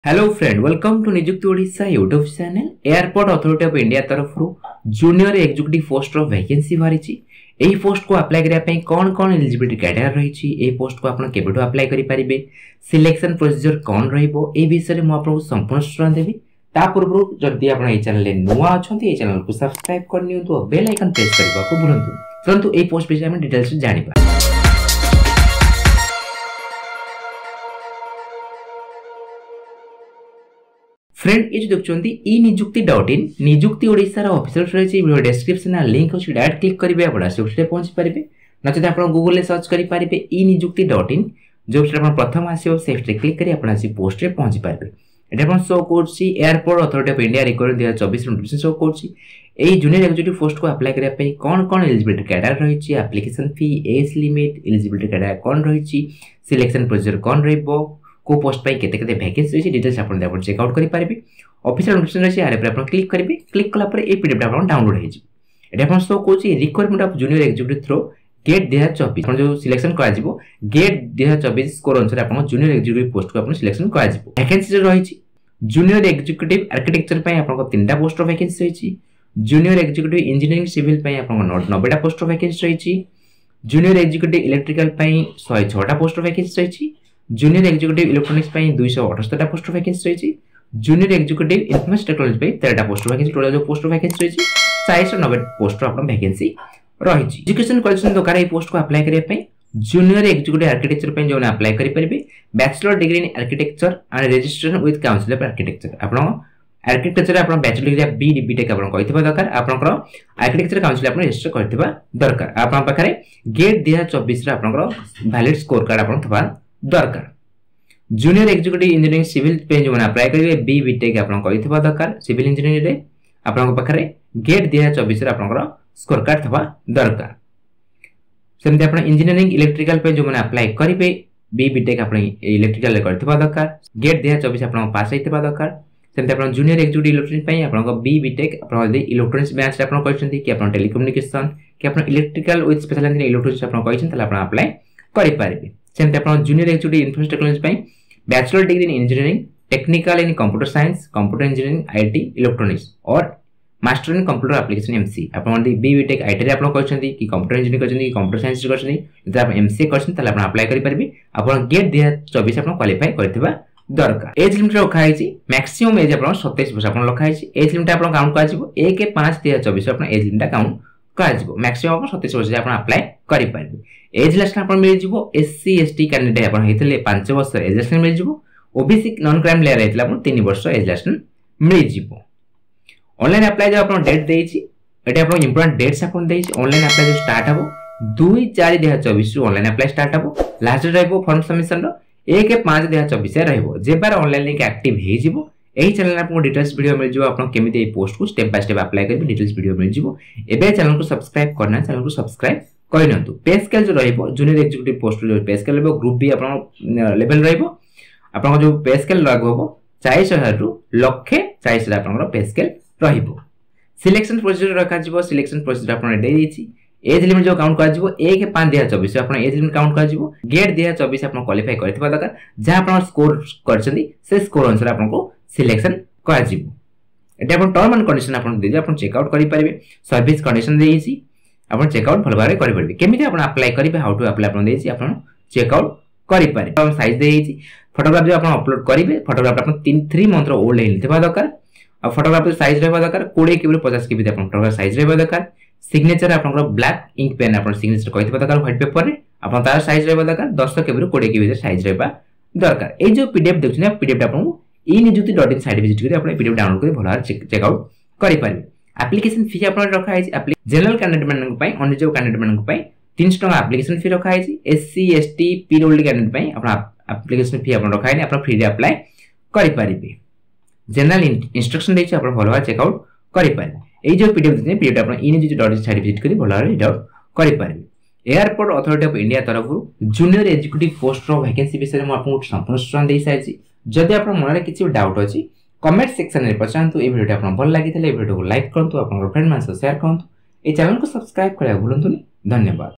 Hello friend, welcome to Nijukti Odisha YouTube channel. Airport authority of India तरफ junior executive post रो vacancy बाहरी। एही post को अप्लाई करिया पई कोन एलिजिबिलिटी क्राइटेरिया रही, ए पोस्ट को आपण केबेटो अप्लाई करि परिबे, सिलेक्शन प्रोसीजर कोन रहइबो, ए विषय में आपन संपूर्ण सूचना देबी। ता पूर्व जदि आपण ए चैनल ले नुवा अछंती, ए चैनल को सब्सक्राइब कर नियंतु और बेल आइकन प्रेस करबा को भूलंतु। परंतु ए पोस्ट विषय में डिटेल्स जानिबा। फ्रेंड, ये जो देखते ई निजुक्ति.in निजुक्ति ओडिशा ऑफिशियल रही वीडियो डिस्क्रिप्शन लिंक अच्छी डायरेक्ट क्लिक करेंगे आप से पहुंची पारे। नचेत आप गूगल में सर्च करेंगे ई निजुक्ति.in जो प्रथम आसो से क्लिक कर पोस्ट में पहुंची पारे। ये शो कर airport authority of India recruitment 2024 notification शो कर जूनियर एग्जीक्यूटिव पोस्ट को अप्लाई करने कौन एलिजिबिलिटी क्राइटेरिया रही, application fee, age limit, eligibility criteria कौन रही, सिलेक्शन प्रोसीजर कौन रहिबो, को पोस्ट पे केते वैकेंसी रही डिटेल्स आपण चेकआउट करि पारिबे। ऑफिशियल नोटिफिकेशन रही आरे पर आपण क्लिक करिवे। क्लिक कला पर ए पीडीएफ आपण डाउनलोड हे जी। एटा आपण शो कोची recruitment of junior executive through GATE 2024 आपण जो सिलेक्शन करा जिवो गेट 2024 स्कोर अनुसार आपण जूनियर एग्जीक्यूटिव पोस्ट को आपण सिलेक्शन करा जिवो। वैकेंसी रही जूनियर एग्जीक्यूटिव आर्किटेक्चर पे आपण तीनटा पोस्ट वैकेंसी रही, जूनियर एग्जीक्यूटिव इंजीनियरिंग सिविल पे आपण 90टा पोस्ट वैकेंसी रही, जूनियर एग्जीक्यूटिव इलेक्ट्रिकल पे 106टा पोस्ट वैकेंसी रही, जूनियर एग्जीक्यूटिव इलेक्ट्रॉनिक्स पे 278टा पोस्ट वैकेंसी रही, जूनियर एग्जीक्यूटिव इन्फॉर्मेशन टेक्नोलॉजी पे 13टा पोस्ट वैकेंसी, टोटल जो पोस्ट वैकेंसी रही 490 पोस्ट आपण वैकेंसी रही। एजुकेशन क्वालिफिकेशन दरकार ए पोस्ट को अप्लाई करिया पे जूनियर एग्जीक्यूटिव आर्किटेक्चर पे जो अप्लाई करि परिबे bachelor degree in architecture and registration with council of architecture. आपण आर्किटेक्चर आपण बैचलर डिग्री बी बीटेक आपण कहितबा दरकार, आपण आर्किटेक्चर काउंसिल आपण रजिस्टर करथिबा दरकार। आपण पाखरे गेट 2024 रे आपण वैलिड स्कोर कार्ड आपण थबा दरकार। जूनियर एग्जीक्यूटिव इंजीनियरिंग सिविल पे जो अप्लाई करेंगे बी बीटेक आपण कहितबा दरकार, सिविल इंजीनियरिंग रे आपण पाखरे गेट 2024 रे आपण स्कोर कार्ड थबा दरकार। सेमते आपण इंजीनियरिंग इलेक्ट्रिकल पे जो अप्लाई करेंगे बी बीटेक आपण इलेक्ट्रिकल रे करथिबा दरकार, गेट 2024 आपण पास होइतबा दरकार। सेमते आपण जूनियर एग्जीक्यूटिव इलेक्ट्रिक पे आपण बी बीटेक आपण इलेक्ट्रॉनिक्स ब्रांच रे आपण कहिसंती कि आपण टेलीकम्युनिकेशन कि आपण इलेक्ट्रिकल विथ स्पेशलाइजेशन इलेक्ट्रॉनिक्स आपण कहिसंती तले आपण अप्लाई करि पारिबे। सेमते आपण जूनियर एग्जीक्यूटिव इन्फॉर्मेशन टेक्नोलॉजी पे bachelor degree in engineering, technical in computer science, computer engineering, IT electronics और master in computer application MC. आपण बी बीटेक आईटी रे आपण कहछंती कि कंप्यूटर इंजीनियरिंग करछंती कि कंप्यूटर साइंस रे करछंती, जदि आपण एमसीए करछंती तले आपण अप्लाई करि परबे। आपण गेट 2024 आपण क्वालिफाई करथिबा दरकार। एज लिमिट रखा है मैक्सिमम एज आपण 27 वर्ष आपण रखा है। एज लिमिट आपण काउंट कर जिवो 1/5/2024 आपण एज लिमिट काउंट कर जिवो। मैक्सिमम आपण 27 वर्ष आपण अप्लाई करि परबे। एज लास्ट आपण मिल जिवो एससी एसटी कैंडिडेट आपण हेतले 5 वर्ष एज लास्ट मिल जिवो। ओबीसी नॉन क्राइम लेयर हेतला आपण 3 वर्ष एज लास्ट मिल जिवो। ऑनलाइन अप्लाई जो आपण डेट देछि एटा आपण इंपोर्टेंट डेट्स आपण देछि। ऑनलाइन अप्लाई जो स्टार्ट हबो 2/4/2024 रु ऑनलाइन अप्लाई स्टार्ट हबो। लास्ट रहबो फॉर्म सबमिशन रो 1/5/2024 रे रहबो। जे बार ऑनलाइन लिंक एक्टिव हे जिवो एही चैनल आपको डिटेल्स वीडियो मिल जिवो। आपण केमिते ए पोस्ट को स्टेप बाय स्टेप अप्लाई करबे डिटेल्स वीडियो मिल जिवो। एबे चैनल को सब्सक्राइब करना, चैनल को सब्सक्राइब करिनंतु। पे स्केल जो रहइबो जूनियर एग्जीक्यूटिव पोस्ट जो पे स्केल रहइबो ग्रुप बी आपण लेवल रहइबो। आपण जो पे स्केल लागू होबो 400,000 रु लक्षे 40 रे आपण पे स्केल रहइबो। सिलेक्शन प्रोसीजर रखा जिवो, सिलेक्शन प्रोसीजर आपण दे दिछि। एज लिमिट जो काउंट कर जिवो 1/5/2024 आपण एज लिमिट काउंट कर जिवो। गेट 2024 आपण क्वालिफाई करथिबा दरकार, जहा आपण स्कोर करछंती से स्कोर अनुसार आपण को सिलेक्शन कर जिवो। एटा आपण टर्म एंड कंडीशन आपण दे आपण चेकआउट करि परिबे। सर्विस कंडीशन देइछि आपण चेकआउट भल भाबरे करि परिबे। केमिति आपण अप्लाई करिबे, हाउ टू अप्लाई आपण देइछि आपण चेकआउट करि पारे। आपण साइज देइछि, फोटोग्राफ जो आपण अपलोड करिबे फोटोग्राफ आपण 3 मंथ रो ओल्ड हेथिबा दरकार। आ फोटोग्राफ साइज रहबा दरकार 20 के 50 के आपण फोटोग्राफ साइज रहबा दरकार। सिग्नेचर आपण ब्लैक इंक पेन आपण सिग्नेचर कहितबा दरकार व्हाइट पेपर रे। आपण तार साइज रहबा दरकार 10 के 20 के साइज रहबा दरकार। ए जो पीडीएफ देखछन पीडीएफ आपण ई निजुक्ति.in साइट विजिट करी आपण पीडीएफ डाउनलोड करी भलहार चेकआउट करि पारिबे। एप्लिकेशन फी आपण रखा है जनरल कैंडिडेट मानन पई अन्य जो कैंडिडेट मानन पई 300 टका एप्लिकेशन फी रखा है। एससी एसटी पीडब्ल्यूडी कैंडिडेट पई आपण एप्लिकेशन फी आपण रखा है, आपण फ्री रे अप्लाई करि पारिबे। जनरल इंस्ट्रक्शन देछि आपण भलहार चेकआउट करि पारिबे। ए जो पीडीएफ देछि पीडीएफ आपण ई निजुक्ति.in साइट विजिट करी भलहार रीड आउट करि पारिबे। एयरपोर्ट अथॉरिटी ऑफ इंडिया तरफ जूनियर एग्जीक्यूटिव पोस्ट रो वैकेंसी विषय में आपको संपूर्ण सूचना दे साइछि। जदि आपण मन रे किछि डाउट अछि कमेंट सेक्शन रे पछांतु। ए वीडियो आपन भल लागितले ए वीडियो को लाइक करंतु, आपन फ्रेंड मान से शेयर करंतु। ए चैनल को सब्सक्राइब करया भूलंतुनी। धन्यवाद।